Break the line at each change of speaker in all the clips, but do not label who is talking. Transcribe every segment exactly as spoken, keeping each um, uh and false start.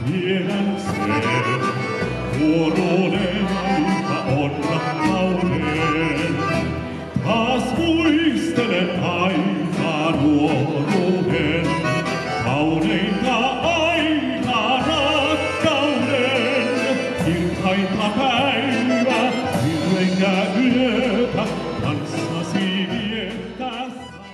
tiedän sen. Nuoruuden aika on rakkauden. Taas muistelen aikaa nuoruuden. Kauneinta aikaa rakkauden. Kirkkainta päivää, hirveitä yötä, kanssasi viettää saa.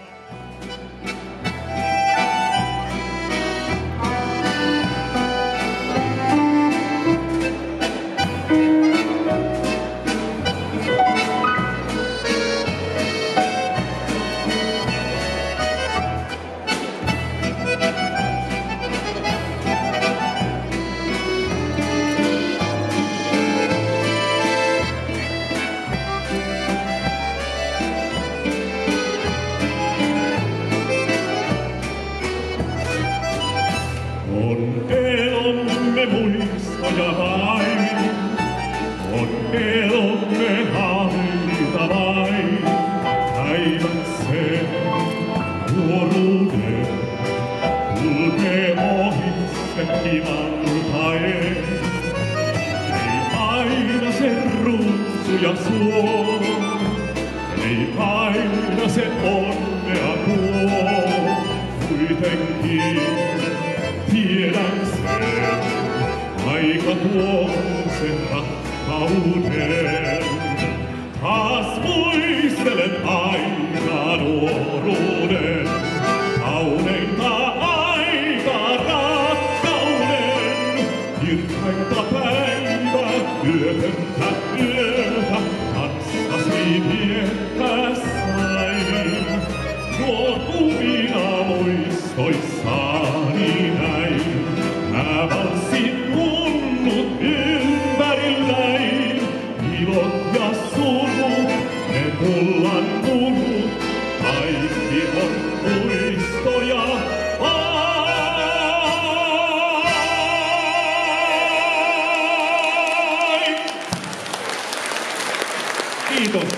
On elomme muistoja vain, on elomme haaveita vain. Päivät sen nuoruuden kulkee ohitse kimaltaen. Ei aina se ruusuja suo, ei aina se onnea tuo, kuitenkin tiedän sen, aika tuo sen rakkauden. Taas muistelen aikaa nuoruuden, kauneinta aikaa rakkauden. Kirkkainta päivää, yötöntä yötä, kanssasi viettää sain. Nuo kuvina muistoissani näin, mä valssin tunnut ympärilläin. Ilot ja surut, ne kullan murut, kaikki on muistoja vain.
Kiitos.